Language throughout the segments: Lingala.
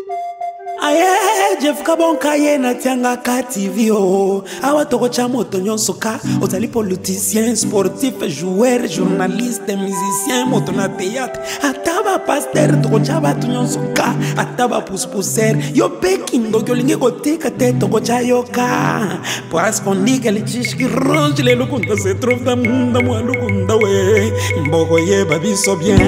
Aye, Jeff Kabonka ye na tianga ka TV o. Awa toko cha moto nyonso ka. Ozali politicien, sportif, joueur, journaliste, musicien, moto na théâtre. Ataba pasteur toko cha batu nyonso ka. Ataba pousser. Yo pekindo kyo linge kotika te toko cha yo ka. Parce qu'on dit que les chiches qui rongent les lukunda se trouvent dans le monde moi lukunda we. Mboko ye babiso bien.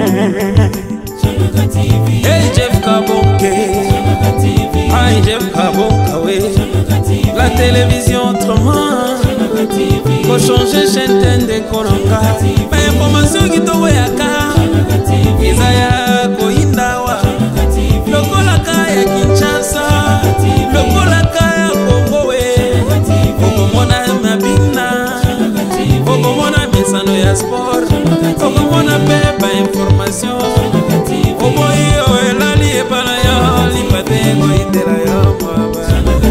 Hey Jeff Kabonke. Hey Jeff Kabonka, la télévision autrement. Faut changer chaîne de Koronga. Mais information qui te voit à Isaya Koindawa. Le Kolaka ya Kinshasa. Le Kolaka ya Kongo. Okomona Mabina. Okomona Mesano ya sport. Okomona Pepa information. Oboyo elali epana ya lipate koitela ya mama.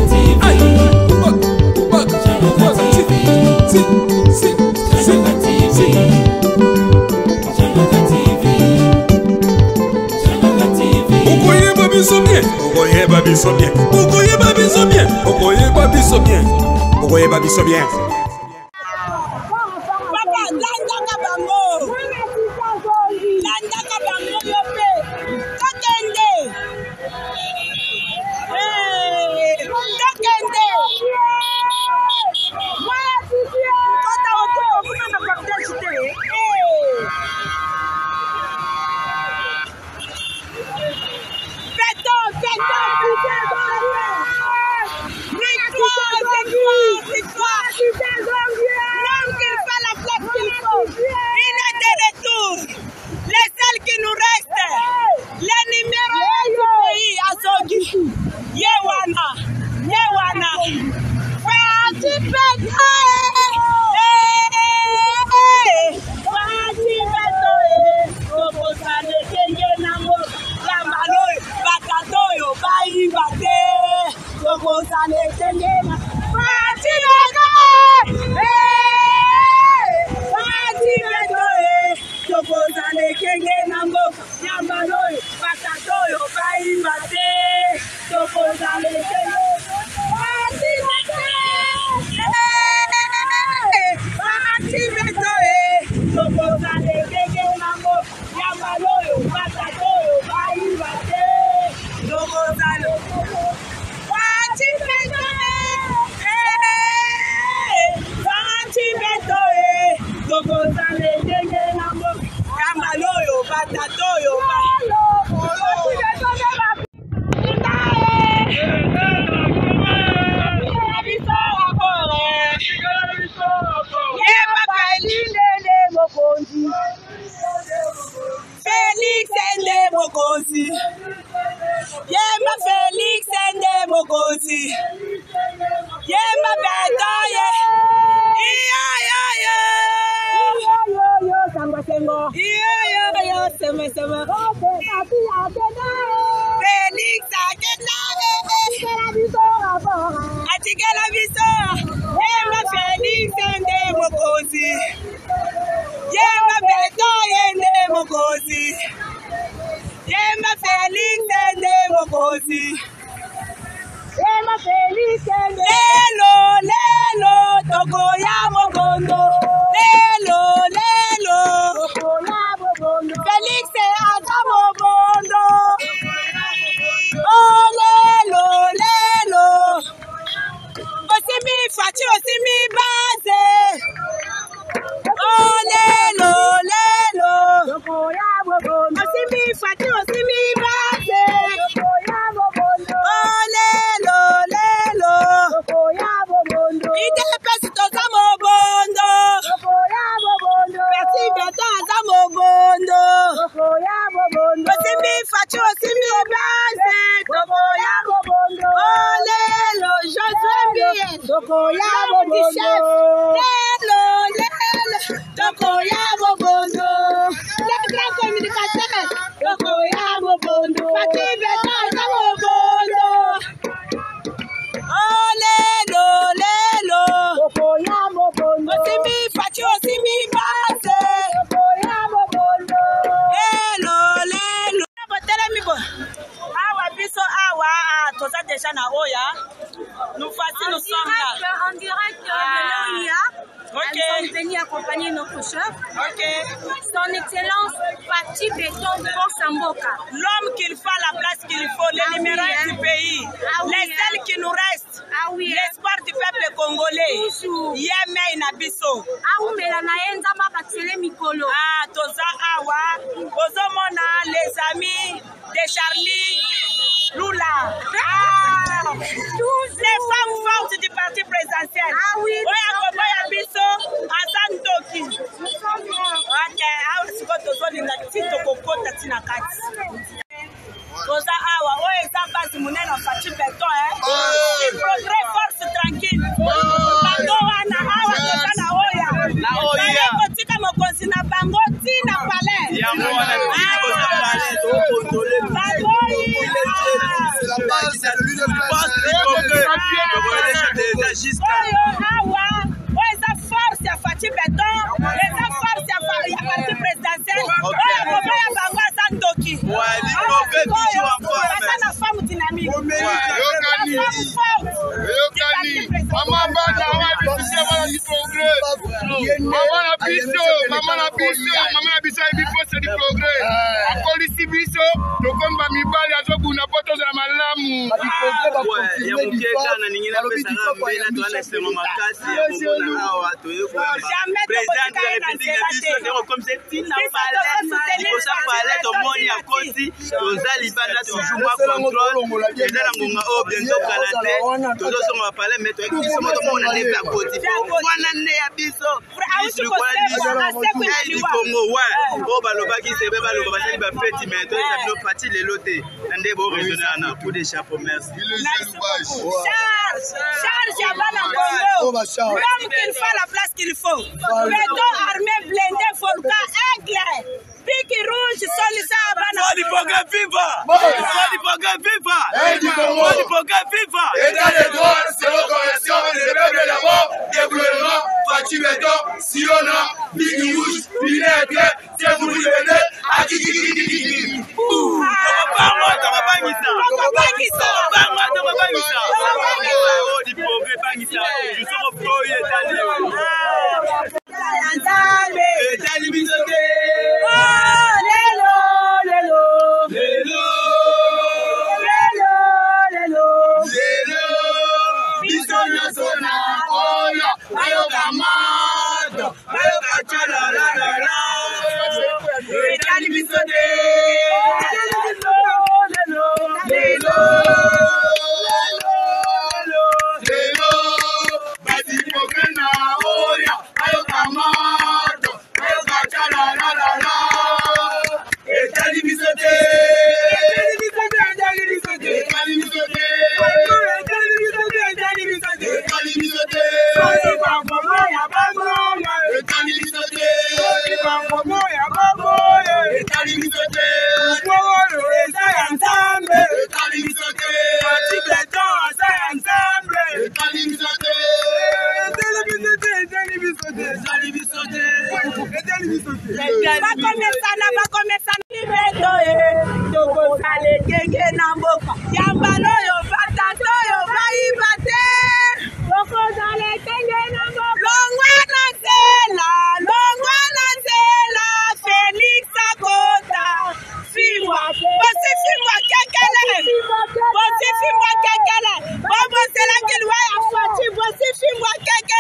Okoye babiso bien. Okoye babiso bien. Okoye babiso bien. Okoye babiso bien. Okoye babiso bien. Toza déjà na Oya. Nous voici, nous sommes là. En direct de l'OIA. Ok. Nous sommes venus accompagner notre chef. Ok. Son Excellence Fatshi Samboka. L'homme qu'il faut, la place qu'il faut, le numéro 1 du pays. Les seuls qui nous restent. L'espoir du peuple congolais. Yeme Inabiso. Ah, Toza Awa. Ozomona, les amis de Charlie. Lula. Ah, les femmes fortes du parti présidentiel. Ah oui. Biso, Azandoki. Ok, I was going to Tito Kokota Tinakati. Toza Awa, oh, Zamba Zimunena Fatshi Beton, eh? Progrès, force tranquille. Bango wana Awa, Toza na Oya. Na Oya. Kotika Mokosina Bango, Tina Palais. Yamona, Tina Palais, contrôler. Bango, c'est la base, c'est le lieu de place. Force à Fatshi Beton, les forces à parti présidentiel, Sandoki. La femme dynamique. Comme c'est Tina Palais, il faut ça parler de monde à côté, aux alibana toujours moi contrôle, les gens ont bientôt calaté, tous autres sont parler mais toi qui sont dans mon année à côté, on année à biso, le Congo, ouais, oh baloba qui se bat baloba c'est pas petit mais toi ça nous parti les lotés, un des beaux régionaux pour des chapeaux merci. Charge à Bana Congo, l'homme qu'il faut la place qu'il faut, béton armé blindé volcan aigle. Pique rouge, solisa Bana. Solipoga viva! Solipoga viva! Solipoga viva! État de droit, selon correction, le peuple d'abord, développement, Fatshi Beton, Siona, Pique rouge, Lisetteyombo, c'est vous le venez, à Kiki. Voici